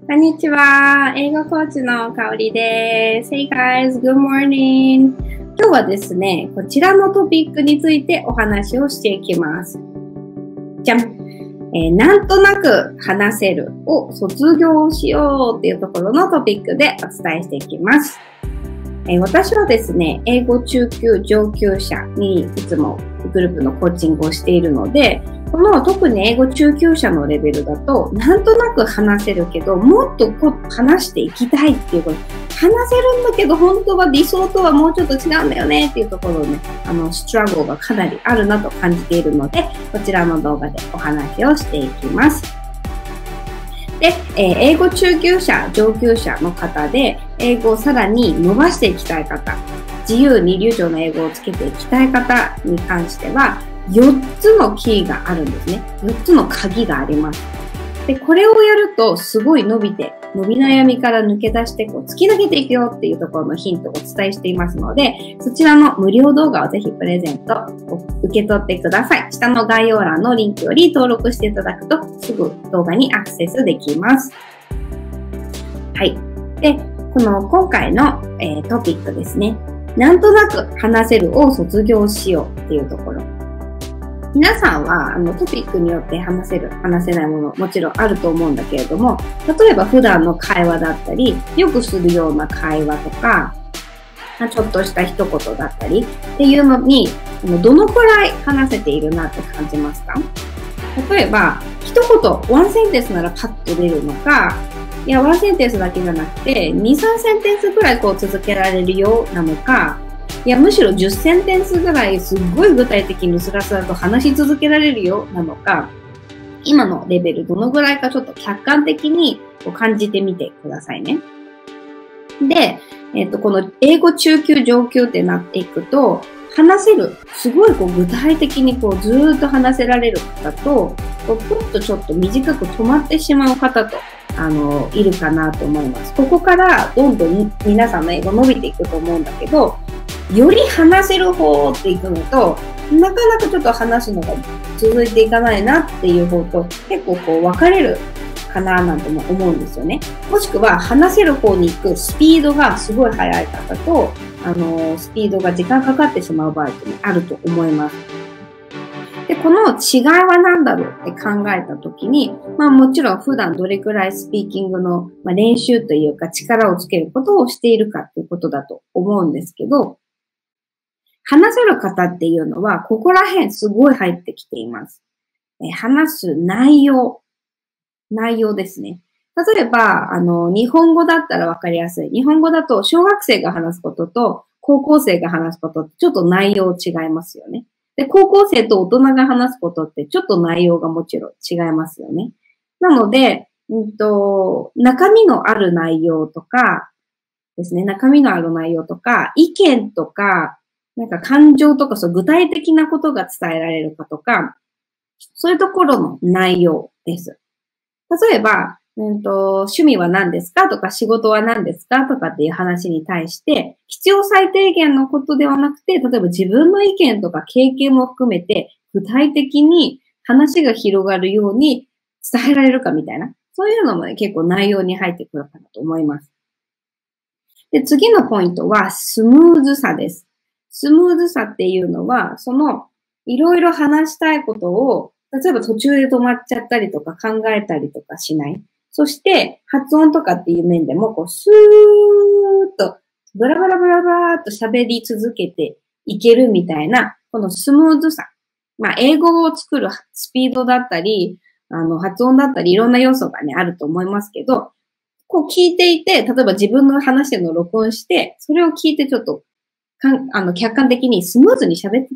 こんにちは。英語コーチのかおりです。Hey guys, good morning. 今日はですね、こちらのトピックについてお話をしていきます。じゃん。なんとなく話せるを卒業しようっていうところのトピックでお伝えしていきます。私はですね、英語中級上級者にいつもグループのコーチングをしているので、この特に英語中級者のレベルだと、なんとなく話せるけど、もっと話していきたいっていうこと、話せるんだけど、本当は理想とはもうちょっと違うんだよねっていうところをね、ストラゴがかなりあるなと感じているので、こちらの動画でお話をしていきます。で、英語中級者、上級者の方で、英語をさらに伸ばしていきたい方、自由に流暢な英語をつけていきたい方に関しては、4つのキーがあるんですね。4つの鍵があります。で、これをやるとすごい伸び悩みから抜け出して突き抜けていくよっていうところのヒントをお伝えしていますので、そちらの無料動画をぜひプレゼントを受け取ってください。下の概要欄のリンクより登録していただくとすぐ動画にアクセスできます。はい。で、今回の、トピックですね。なんとなく話せるを卒業しようっていうところ。皆さんはトピックによって話せる、話せないものもちろんあると思うんだけれども、例えば普段の会話だったり、よくするような会話とか、ちょっとした一言だったりっていうのに、どのくらい話せているなって感じますか？例えば、一言、ワンセンテンスならパッと出るのか、いや、ワンセンテンスだけじゃなくて、2、3センテンスくらい続けられるようなのか、いや、むしろ10センテンスぐらいすっごい具体的にスラスラと話し続けられるよなのか、今のレベルどのぐらいかちょっと客観的に感じてみてくださいね。で、この英語中級上級ってなっていくと、話せる、すごい具体的にずーっと話せられる方と、ポッとちょっと短く止まってしまう方と、いるかなと思います。ここからどんどん皆さんの英語伸びていくと思うんだけど、より話せる方っていくのと、なかなかちょっと話すのが続いていかないなっていう方と、結構分かれるかななんても思うんですよね。もしくは話せる方に行くスピードがすごい速い方と、スピードが時間かかってしまう場合ってあると思います。で、この違いは何だろうって考えたときに、もちろん普段どれくらいスピーキングの練習というか力をつけることをしているかっていうことだと思うんですけど、話せる方っていうのは、ここら辺すごい入ってきています。話す内容ですね。例えば、日本語だったらわかりやすい。日本語だと、小学生が話すことと、高校生が話すことって、ちょっと内容違いますよね。で、高校生と大人が話すことって、ちょっと内容がもちろん違いますよね。なので、中身のある内容とかですね、中身のある内容とか、意見とか、感情とか具体的なことが伝えられるかとか、そういうところの内容です。例えば、趣味は何ですかとか仕事は何ですかとかっていう話に対して、必要最低限のことではなくて、例えば自分の意見とか経験も含めて、具体的に話が広がるように伝えられるかみたいな、そういうのもね、結構内容に入ってくるかなと思います。で、次のポイントはスムーズさです。スムーズさっていうのは、いろいろ話したいことを、例えば途中で止まっちゃったりとか考えたりとかしない。そして、発音とかっていう面でも、スーッと、ブラブラブラブラーっと喋り続けていけるみたいな、このスムーズさ。英語を作るスピードだったり、発音だったり、いろんな要素がね、あると思いますけど、聞いていて、例えば自分の話してるのを録音して、それを聞いてちょっと、客観的にスムーズに喋れ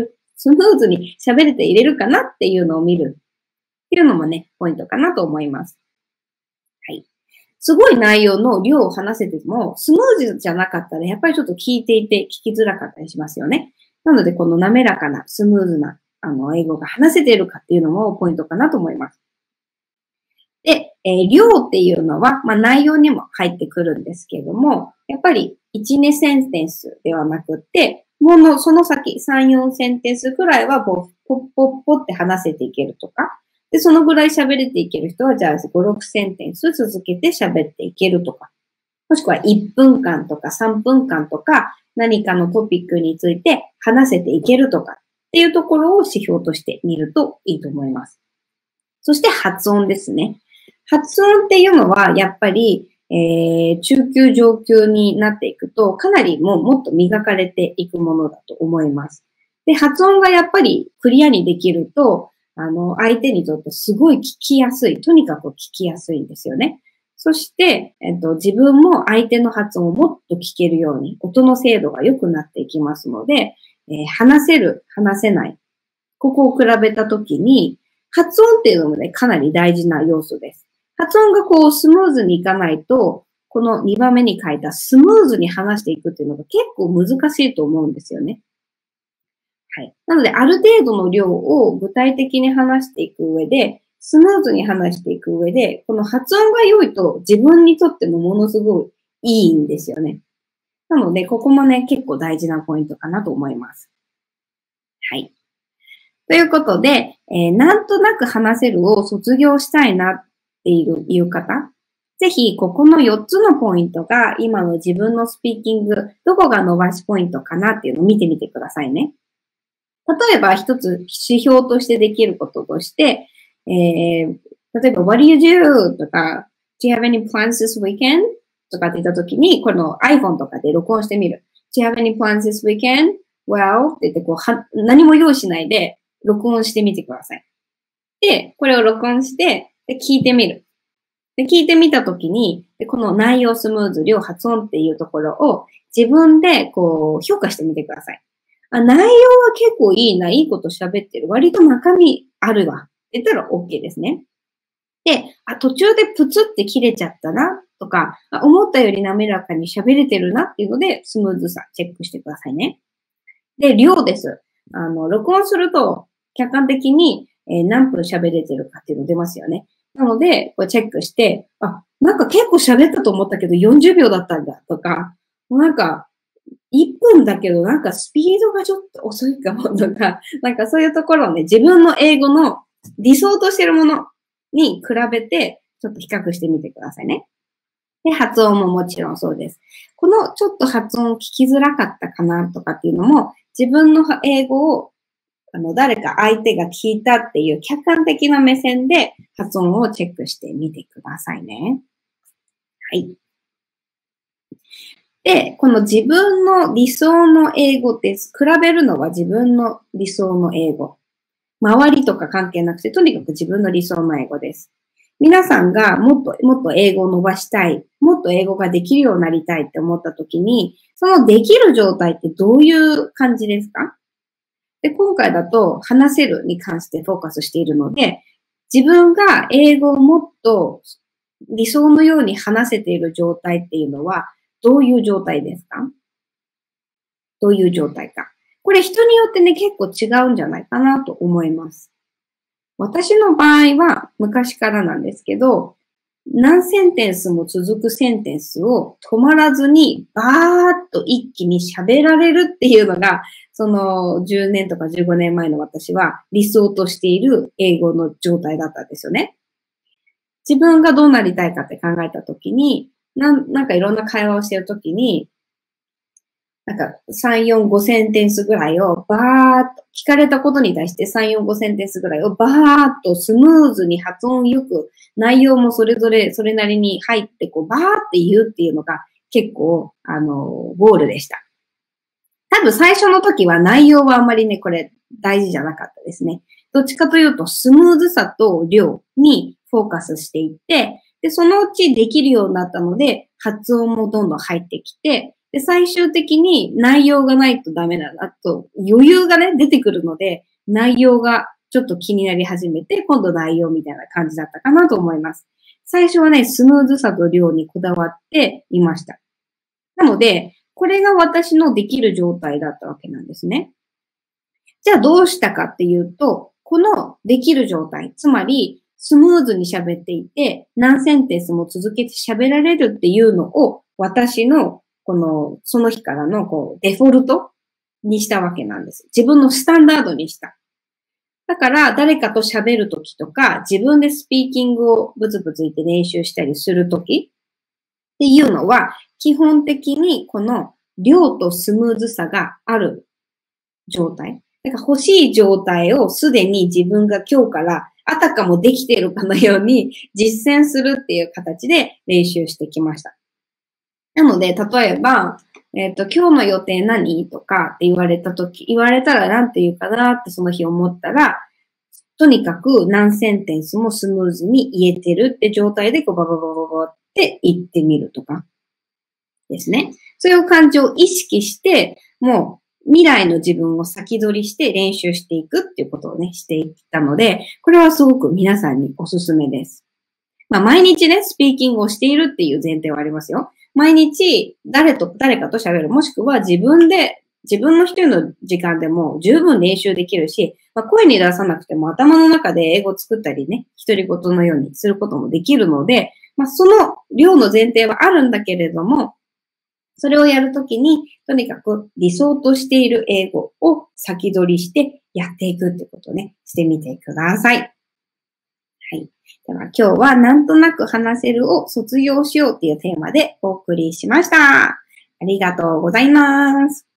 ていれるかなっていうのを見るっていうのもね、ポイントかなと思います。はい。すごい内容の量を話せても、スムーズじゃなかったら、やっぱりちょっと聞いていて聞きづらかったりしますよね。なので、この滑らかな、スムーズな、英語が話せているかっていうのもポイントかなと思います。で、量っていうのは、内容にも入ってくるんですけれども、やっぱり1、2センテンスではなくて、その先3、4センテンスくらいはポッポッポって話せていけるとか、 で、そのぐらい喋れていける人は、じゃあ5、6センテンス続けて喋っていけるとか、もしくは1分間とか3分間とか、何かのトピックについて話せていけるとかっていうところを指標として見るといいと思います。そして発音ですね。発音っていうのは、やっぱり、中級上級になっていくと、かなりもっと磨かれていくものだと思います。で、発音がやっぱりクリアにできると、相手にとってすごい聞きやすい。とにかく聞きやすいんですよね。そして、自分も相手の発音をもっと聞けるように、音の精度が良くなっていきますので、話せる、話せない。ここを比べたときに、発音っていうのもね、かなり大事な要素です。発音がこうスムーズにいかないと、この2番目に書いたスムーズに話していくっていうのが結構難しいと思うんですよね。はい。なので、ある程度の量を具体的に話していく上で、スムーズに話していく上で、この発音が良いと自分にとってもものすごいいいんですよね。なので、ここもね、結構大事なポイントかなと思います。はい。ということで、なんとなく話せるを卒業したいなっていう方、ぜひ、ここの4つのポイントが今の自分のスピーキング、どこが伸ばしポイントかなっていうのを見てみてくださいね。例えば、一つ指標としてできることとして、例えば、What do you do? とか、Do you have any plans this weekend? とかって言ったときに、この iPhone とかで録音してみる。Do you have any plans this weekend? Well, って言ってこう何も用意しないで、録音してみてください。で、これを録音して、で聞いてみる。で、聞いてみたときに、この内容スムーズ、量、発音っていうところを自分でこう評価してみてください。内容は結構いいな、いいこと喋ってる。割と中身あるわ。って言ったら OK ですね。で、途中でプツって切れちゃったな、とか、思ったより滑らかに喋れてるなっていうので、スムーズさチェックしてくださいね。で、量です。録音すると、客観的に、何分喋れてるかっていうの出ますよね。なので、これチェックして、なんか結構喋ったと思ったけど40秒だったんだとか、なんか1分だけどなんかスピードがちょっと遅いかもとか、なんかそういうところをね、自分の英語の理想としてるものに比べて、ちょっと比較してみてくださいね。で、発音ももちろんそうです。このちょっと発音聞きづらかったかなとかっていうのも、自分の英語を誰か相手が聞いたっていう客観的な目線で発音をチェックしてみてくださいね。はい。で、この自分の理想の英語です。比べるのは自分の理想の英語。周りとか関係なくて、とにかく自分の理想の英語です。皆さんがもっと英語を伸ばしたい、もっと英語ができるようになりたいって思った時に、そのできる状態ってどういう感じですか？で、今回だと話せるに関してフォーカスしているので、自分が英語をもっと理想のように話せている状態っていうのはどういう状態ですか？どういう状態か。これ人によってね、結構違うんじゃないかなと思います。私の場合は昔からなんですけど、何センテンスも続くセンテンスを止まらずにバーッと一気に喋られるっていうのが、その10年とか15年前の私は理想としている英語の状態だったんですよね。自分がどうなりたいかって考えたときに、なんかいろんな会話をしているときに、なんか3、4、5センテンスぐらいをバーッと、聞かれたことに対して3、4、5センテンスぐらいをバーッとスムーズに発音よく、内容もそれぞれそれなりに入ってこうバーって言うっていうのが結構、ゴールでした。多分最初の時は内容はあんまりね、これ大事じゃなかったですね。どっちかというとスムーズさと量にフォーカスしていって、で、そのうちできるようになったので、発音もどんどん入ってきて、で、最終的に内容がないとダメだなと、余裕がね、出てくるので、内容がちょっと気になり始めて、今度内容みたいな感じだったかなと思います。最初はね、スムーズさと量にこだわっていました。なので、これが私のできる状態だったわけなんですね。じゃあどうしたかっていうと、このできる状態、つまりスムーズに喋っていて、何センテンスも続けて喋られるっていうのを、私のその日からのデフォルトにしたわけなんです。自分のスタンダードにした。 だから、誰かと喋るときとか、自分でスピーキングをブツブツ言って練習したりするときっていうのは、基本的にこの量とスムーズさがある状態。だから欲しい状態をすでに自分が今日からあたかもできているかのように実践するっていう形で練習してきました。なので、例えば、今日の予定何とかって言われたらなんて言うかなってその日思ったら、とにかく何センテンスもスムーズに言えてるって状態でバババババって言ってみるとかですね。そういう感じを意識して、もう未来の自分を先取りして練習していくっていうことをね、していったので、これはすごく皆さんにおすすめです。毎日ね、スピーキングをしているっていう前提はありますよ。毎日誰かと喋る、もしくは自分の一人の時間でも十分練習できるし、声に出さなくても頭の中で英語を作ったりね、独り言のようにすることもできるので、その量の前提はあるんだけれども、それをやるときに、とにかく理想としている英語を先取りしてやっていくってことをね、してみてください。はい。では今日はなんとなく話せるを卒業しようっていうテーマでお送りしました。ありがとうございます。